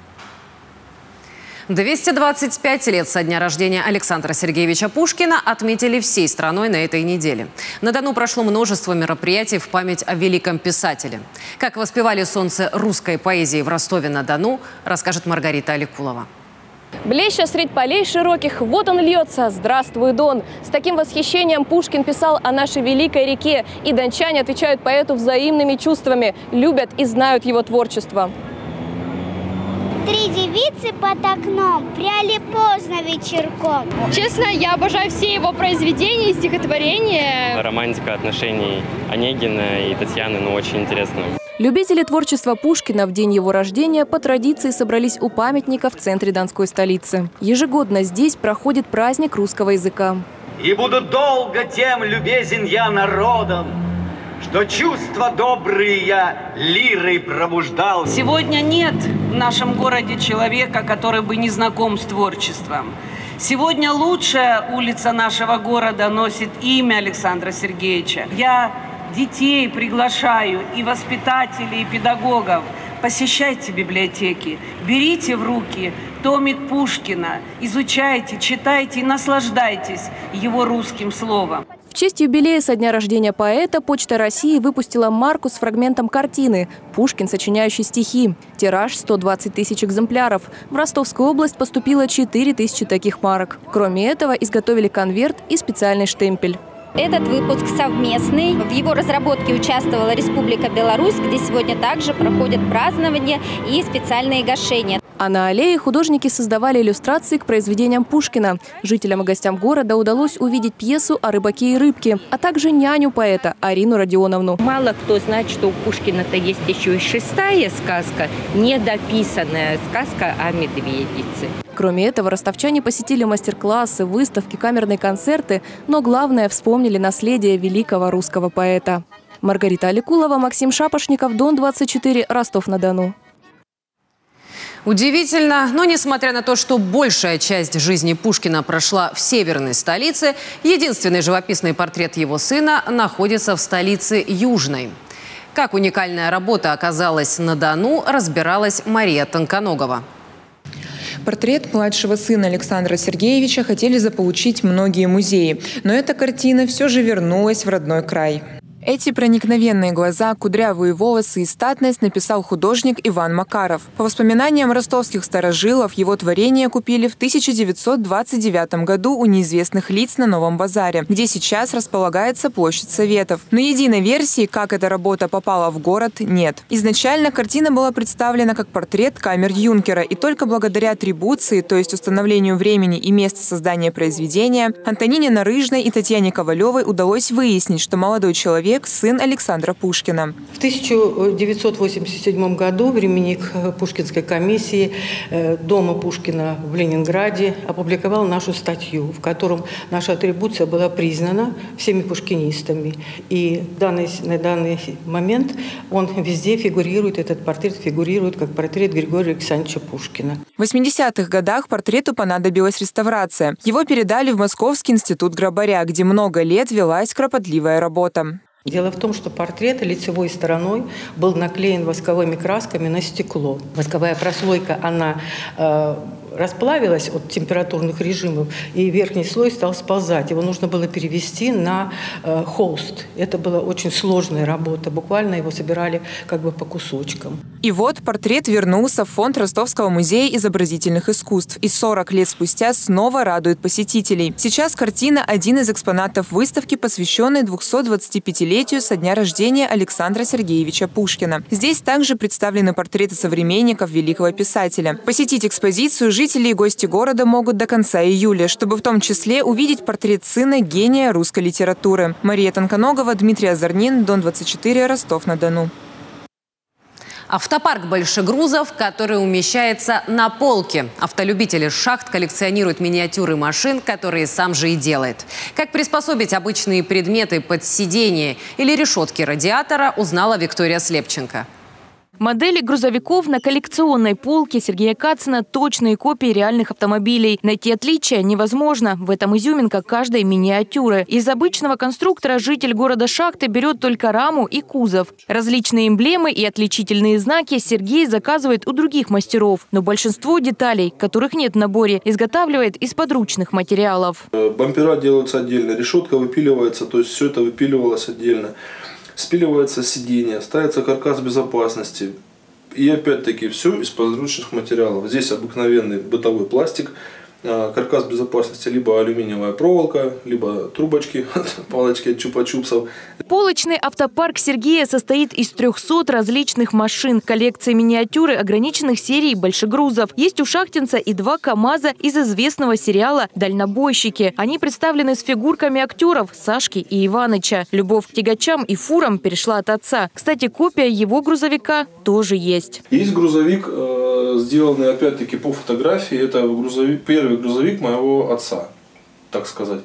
двести двадцать пять лет со дня рождения Александра Сергеевича Пушкина отметили всей страной на этой неделе. На Дону прошло множество мероприятий в память о великом писателе. Как воспевали солнце русской поэзии в Ростове-на-Дону, расскажет Маргарита Аликулова. Блеща средь полей широких, вот он льется. Здравствуй, Дон! С таким восхищением Пушкин писал о нашей великой реке. И дончане отвечают поэту взаимными чувствами, любят и знают его творчество. Три девицы под окном пряли поздно вечерком. Честно, я обожаю все его произведения и стихотворения. Романтика отношений Онегина и Татьяны, ну, очень интересно. Любители творчества Пушкина в день его рождения по традиции собрались у памятника в центре донской столицы. Ежегодно здесь проходит праздник русского языка. И буду долго тем любезен я народом, что чувства добрые я лирой пробуждал. Сегодня нет в нашем городе человека, который бы не знаком с творчеством. Сегодня лучшая улица нашего города носит имя Александра Сергеевича. Я детей приглашаю, и воспитателей, и педагогов. Посещайте библиотеки, берите в руки томик Пушкина, изучайте, читайте и наслаждайтесь его русским словом. В честь юбилея со дня рождения поэта Почта России выпустила марку с фрагментом картины «Пушкин, сочиняющий стихи». Тираж – сто двадцать тысяч экземпляров. В Ростовскую область поступило четыре тысячи таких марок. Кроме этого, изготовили конверт и специальный штемпель. Этот выпуск совместный. В его разработке участвовала Республика Беларусь, где сегодня также проходят празднования и специальные гашения. А на аллее художники создавали иллюстрации к произведениям Пушкина. Жителям и гостям города удалось увидеть пьесу о рыбаке и рыбке, а также няню поэта Арину Родионовну. Мало кто знает, что у Пушкина-то есть еще и шестая сказка, недописанная сказка о медведице. Кроме этого, ростовчане посетили мастер-классы, выставки, камерные концерты, но главное – вспомнили наследие великого русского поэта. Маргарита Аликулова, Максим Шапошников, Дон двадцать четыре, Ростов-на-Дону. Удивительно, но несмотря на то, что большая часть жизни Пушкина прошла в северной столице, единственный живописный портрет его сына находится в столице Южной. Как уникальная работа оказалась на Дону, разбиралась Мария Тонконогова. Портрет младшего сына Александра Сергеевича хотели заполучить многие музеи, но эта картина все же вернулась в родной край. Эти проникновенные глаза, кудрявые волосы и статность написал художник Иван Макаров. По воспоминаниям ростовских старожилов, его творение купили в тысяча девятьсот двадцать девятом году у неизвестных лиц на Новом базаре, где сейчас располагается площадь Советов. Но единой версии, как эта работа попала в город, нет. Изначально картина была представлена как портрет камер-юнкера, и только благодаря атрибуции, то есть установлению времени и места создания произведения, Антонине Нарыжной и Татьяне Ковалевой удалось выяснить, что молодой человек – сын Александра Пушкина. В тысяча девятьсот восемьдесят седьмом году временник Пушкинской комиссии дома Пушкина в Ленинграде опубликовал нашу статью, в котором наша атрибуция была признана всеми пушкинистами. И данный, на данный момент он везде фигурирует, этот портрет фигурирует как портрет Григория Александровича Пушкина. В восьмидесятых годах портрету понадобилась реставрация. Его передали в Московский институт Грабаря, где много лет велась кропотливая работа. Дело в том, что портрет лицевой стороной был наклеен восковыми красками на стекло. Восковая прослойка, она э, расплавилась от температурных режимов, и верхний слой стал сползать. Его нужно было перевести на э, холст. Это была очень сложная работа. Буквально его собирали как бы по кусочкам. И вот портрет вернулся в фонд Ростовского музея изобразительных искусств. И сорок лет спустя снова радует посетителей. Сейчас картина – один из экспонатов выставки, посвященной двухсотдвадцатипятилетию со дня рождения Александра Сергеевича Пушкина. Здесь также представлены портреты современников великого писателя. Посетить экспозицию жители и гости города могут до конца июля, чтобы в том числе увидеть портрет сына гения русской литературы. Мария Тонконогова, Дмитрий Озорнин, Дон двадцать четыре, Ростов-на-Дону. Автопарк большегрузов, который умещается на полке. Автолюбители шахт коллекционируют миниатюры машин, которые сам же и делает. Как приспособить обычные предметы под сиденье или решетки радиатора, узнала Виктория Слепченко. Модели грузовиков на коллекционной полке Сергея Кацина – точные копии реальных автомобилей. Найти отличия невозможно. В этом изюминка каждой миниатюры. Из обычного конструктора житель города Шахты берет только раму и кузов. Различные эмблемы и отличительные знаки Сергей заказывает у других мастеров. Но большинство деталей, которых нет в наборе, изготавливает из подручных материалов. Бампера делаются отдельно, решетка выпиливается, то есть все это выпиливалось отдельно. Спиливается сиденье, ставится каркас безопасности. И опять-таки все из подручных материалов. Здесь обыкновенный бытовой пластик, каркас безопасности, либо алюминиевая проволока, либо трубочки, палочки от чупа-чупсов. Полочный автопарк Сергея состоит из трёхсот различных машин. Коллекция миниатюры ограниченных серий большегрузов. Есть у шахтинца и два КАМАЗа из известного сериала «Дальнобойщики». Они представлены с фигурками актеров Сашки и Иваныча. Любовь к тягачам и фурам перешла от отца. Кстати, копия его грузовика тоже есть. Есть грузовик, сделанный опять-таки по фотографии. Это грузовик, первый грузовик моего отца, так сказать.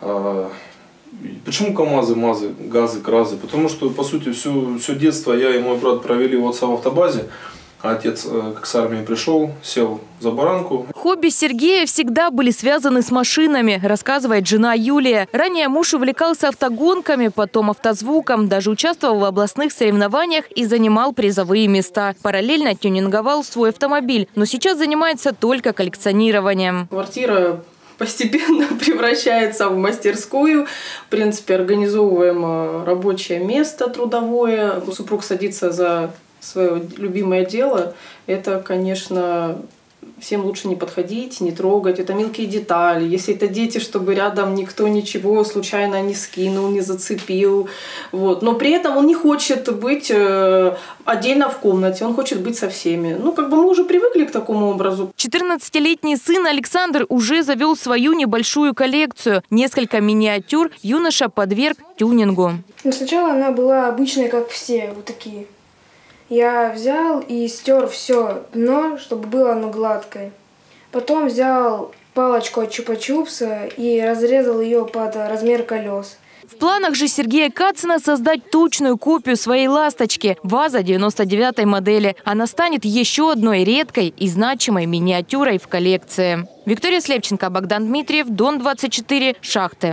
Почему КАМАЗы, МАЗы, газы, КРАЗы? Потому что, по сути, все, все детство я и мой брат провели у отца в автобазе. А отец, как с армии пришел, сел за баранку. Хобби Сергея всегда были связаны с машинами, рассказывает жена Юлия. Ранее муж увлекался автогонками, потом автозвуком, даже участвовал в областных соревнованиях и занимал призовые места. Параллельно тюнинговал свой автомобиль, но сейчас занимается только коллекционированием. Квартира постепенно превращается в мастерскую. В принципе, организовываем рабочее место трудовое. Супруг садится за свое любимое дело. Это, конечно, всем лучше не подходить, не трогать. Это мелкие детали. Если это дети, чтобы рядом никто ничего случайно не скинул, не зацепил. Вот. Но при этом он не хочет быть отдельно в комнате. Он хочет быть со всеми. Ну, как бы мы уже привыкли к такому образу. четырнадцатилетний сын Александр уже завел свою небольшую коллекцию. Несколько миниатюр юноша подверг тюнингу. Но сначала она была обычная, как все, вот такие. Я взял и стер все дно, чтобы было оно гладкое. Потом взял палочку от чупа-чупса и разрезал ее под размер колес. В планах же Сергея Кацина создать точную копию своей «Ласточки» ВАЗа девяносто девятой модели. Она станет еще одной редкой и значимой миниатюрой в коллекции. Виктория Слепченко, Богдан Дмитриев, Дон двадцать четыре, Шахты.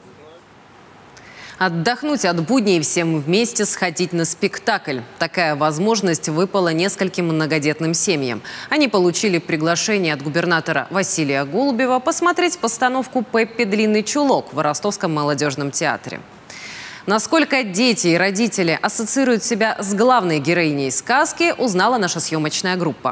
Отдохнуть от будней, всем вместе сходить на спектакль. Такая возможность выпала нескольким многодетным семьям. Они получили приглашение от губернатора Василия Голубева посмотреть постановку «Пеппи. Длинный чулок» в Ростовском молодежном театре. Насколько дети и родители ассоциируют себя с главной героиней сказки, узнала наша съемочная группа.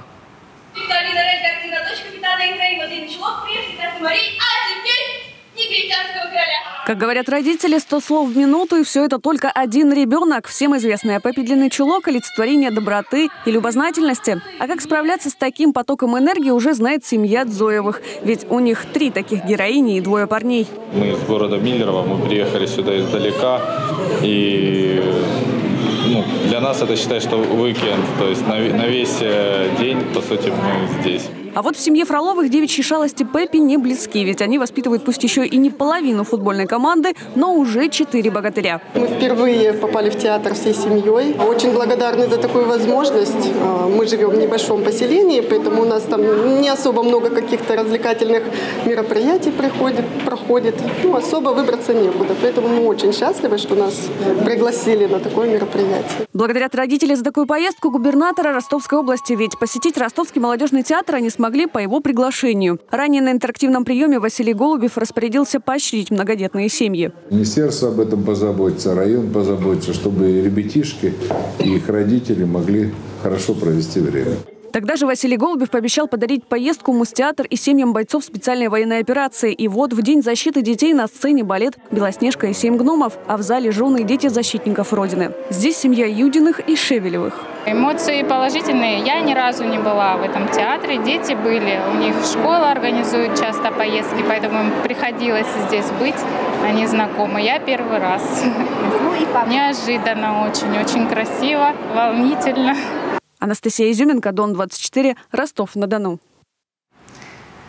Как говорят родители, сто слов в минуту, и все это только один ребенок. Всем известная Пеппи Длинный чулок – олицетворение доброты и любознательности. А как справляться с таким потоком энергии, уже знает семья Дзоевых. Ведь у них три таких героини и двое парней. Мы из города Миллерово, мы приехали сюда издалека. И ну, для нас это, считай, что уикенд. То есть на, на весь день, по сути, мы здесь. А вот в семье Фроловых девичьи шалости Пеппи не близки, ведь они воспитывают пусть еще и не половину футбольной команды, но уже четыре богатыря. Мы впервые попали в театр всей семьей. Очень благодарны за такую возможность. Мы живем в небольшом поселении, поэтому у нас там не особо много каких-то развлекательных мероприятий приходит, проходит. Ну, особо выбраться некуда. Поэтому мы очень счастливы, что нас пригласили на такое мероприятие. Благодарят родители за такую поездку губернатора Ростовской области, ведь посетить Ростовский молодежный театр они смогли по его приглашению. Ранее на интерактивном приеме Василий Голубев распорядился поощрить многодетные семьи. Министерство об этом позаботится, район позаботится, чтобы ребятишки и их родители могли хорошо провести время. Тогда же Василий Голубев пообещал подарить поездку в Муз-театр и семьям бойцов специальной военной операции. И вот в День защиты детей на сцене балет «Белоснежка и семь гномов», а в зале жены и дети защитников Родины. Здесь семья Юдиных и Шевелевых. Эмоции положительные. Я ни разу не была в этом театре. Дети были. У них школа организует часто поездки, поэтому им приходилось здесь быть. Они знакомы. Я первый раз. Ну и как? Неожиданно очень. Очень красиво, волнительно. Анастасия Изюменко, Дон двадцать четыре, Ростов-на-Дону.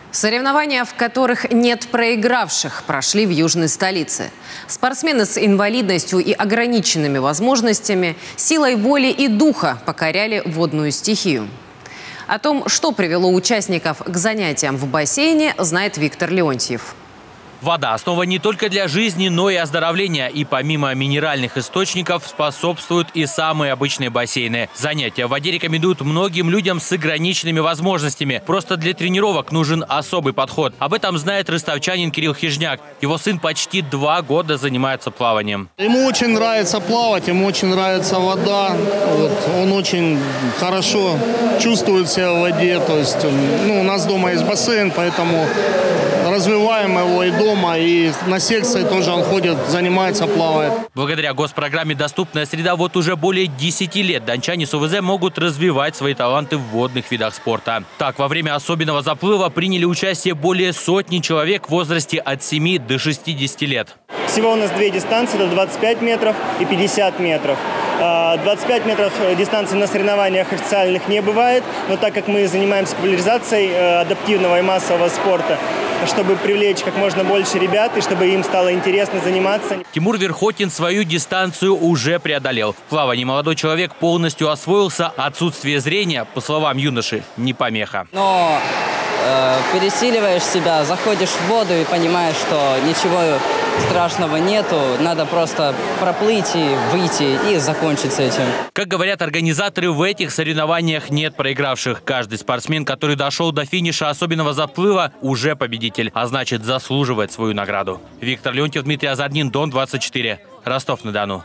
Соревнования, в которых нет проигравших, прошли в южной столице. Спортсмены с инвалидностью и ограниченными возможностями силой воли и духа покоряли водную стихию. О том, что привело участников к занятиям в бассейне, знает Виктор Леонтьев. Вода – основа не только для жизни, но и оздоровления. И помимо минеральных источников способствуют и самые обычные бассейны. Занятия в воде рекомендуют многим людям с ограниченными возможностями. Просто для тренировок нужен особый подход. Об этом знает ростовчанин Кирилл Хижняк. Его сын почти два года занимается плаванием. Ему очень нравится плавать, ему очень нравится вода. Вот, он очень хорошо чувствует себя в воде. То есть, ну, у нас дома есть бассейн, поэтому развиваем его и дома. И на секции тоже он ходит, занимается, плавает. Благодаря госпрограмме «Доступная среда» вот уже более десяти лет дончане с ОВЗ могут развивать свои таланты в водных видах спорта. Так, во время особенного заплыва приняли участие более сотни человек в возрасте от семи до шестидесяти лет. Всего у нас две дистанции, это двадцать пять метров и пятьдесят метров. двадцать пять метров дистанции на соревнованиях официальных не бывает, но так как мы занимаемся популяризацией адаптивного и массового спорта, чтобы привлечь как можно больше ребят и чтобы им стало интересно заниматься. Тимур Верхотин свою дистанцию уже преодолел. В плавании молодой человек полностью освоился. Отсутствие зрения, по словам юноши, не помеха. Но э, пересиливаешь себя, заходишь в воду и понимаешь, что ничего страшного нету. Надо просто проплыть и выйти и закончить с этим. Как говорят организаторы, в этих соревнованиях нет проигравших. Каждый спортсмен, который дошел до финиша особенного заплыва, уже победитель, а значит заслуживает свою награду. Виктор Леонтьев, Дмитрий Азарнин, Дон двадцать четыре, Ростов-на-Дону.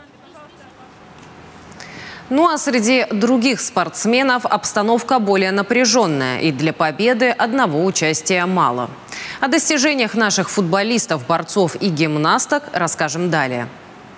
Ну а среди других спортсменов обстановка более напряженная. И для победы одного участия мало. О достижениях наших футболистов, борцов и гимнасток расскажем далее.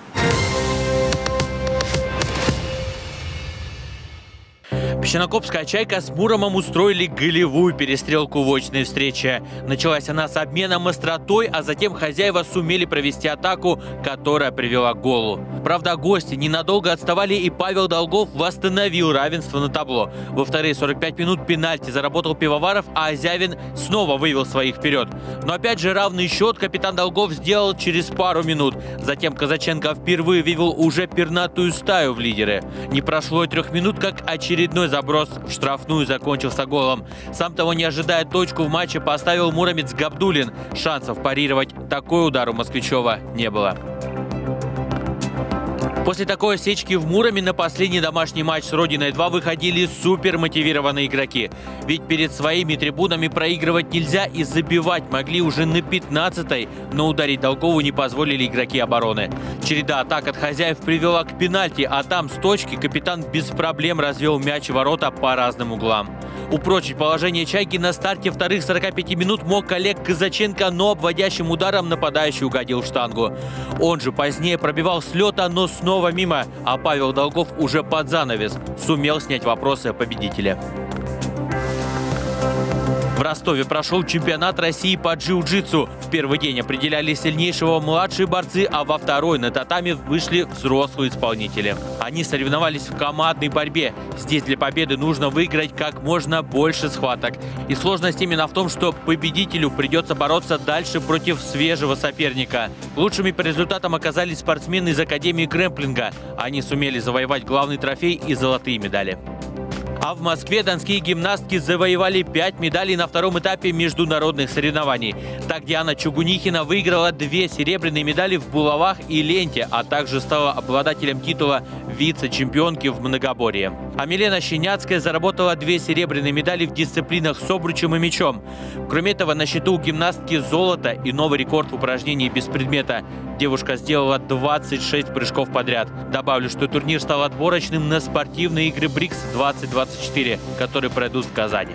Песчанокопская «Чайка» с Муромом устроили голевую перестрелку в очной встрече. Началась она с обменом остротой, а затем хозяева сумели провести атаку, которая привела к голу. Правда, гости ненадолго отставали, и Павел Долгов восстановил равенство на табло. Во вторые сорок пять минут пенальти заработал Пивоваров, а Азявин снова вывел своих вперед. Но опять же равный счет капитан Долгов сделал через пару минут. Затем Казаченко впервые вывел уже пернатую стаю в лидеры. Не прошло и трех минут, как очередной заброс в штрафную закончился голом. Сам того не ожидая, точку в матче поставил Муромец Габдуллин. Шансов парировать такой удар у Москвичева не было. После такой осечки в Муроме на последний домашний матч с Родиной-два выходили супер мотивированные игроки. Ведь перед своими трибунами проигрывать нельзя, и забивать могли уже на пятнадцатой, но ударить Долгову не позволили игроки обороны. Череда атак от хозяев привела к пенальти, а там с точки капитан без проблем развел мяч и ворота по разным углам. Упрочить положение «Чайки» на старте вторых сорока пяти минут мог Олег Казаченко, но обводящим ударом нападающий угодил в штангу. Он же позднее пробивал с лета, но снова мимо, а Павел Долгов уже под занавес сумел снять вопросы о победителе. В Ростове прошел чемпионат России по джиу-джитсу. В первый день определяли сильнейшего младшие борцы, а во второй на татами вышли взрослые исполнители. Они соревновались в командной борьбе. Здесь для победы нужно выиграть как можно больше схваток. И сложность именно в том, что победителю придется бороться дальше против свежего соперника. Лучшими по результатам оказались спортсмены из Академии грэмплинга. Они сумели завоевать главный трофей и золотые медали. А в Москве донские гимнастки завоевали пять медалей на втором этапе международных соревнований. Так Диана Чугунихина выиграла две серебряные медали в булавах и ленте, а также стала обладателем титула вице-чемпионки в многоборье. А Милена Щеняцкая заработала две серебряные медали в дисциплинах с обручем и мячом. Кроме этого, на счету у гимнастки золото и новый рекорд в упражнении без предмета. Девушка сделала двадцать шесть прыжков подряд. Добавлю, что турнир стал отборочным на спортивные игры БРИКС двадцать двадцать четыре, которые пройдут в Казани.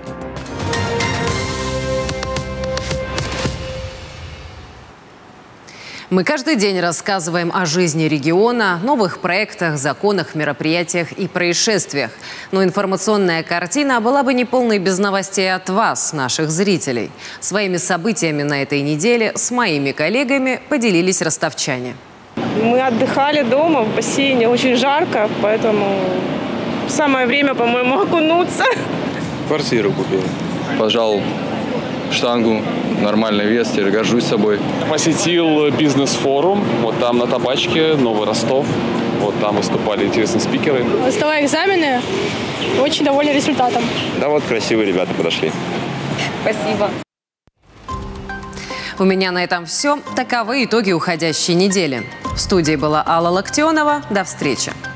Мы каждый день рассказываем о жизни региона, новых проектах, законах, мероприятиях и происшествиях. Но информационная картина была бы неполной без новостей от вас, наших зрителей. Своими событиями на этой неделе с моими коллегами поделились ростовчане. Мы отдыхали дома в бассейне, очень жарко, поэтому самое время, по-моему, окунуться. Квартиру купил. Пожал штангу, нормальный вес, теперь горжусь собой. Посетил бизнес-форум, вот там на Табачке, Новый Ростов. Вот там выступали интересные спикеры. Сдавая экзамены, очень довольны результатом. Да вот красивые ребята подошли. Спасибо. У меня на этом все. Таковы итоги уходящей недели. В студии была Алла Локтионова. До встречи.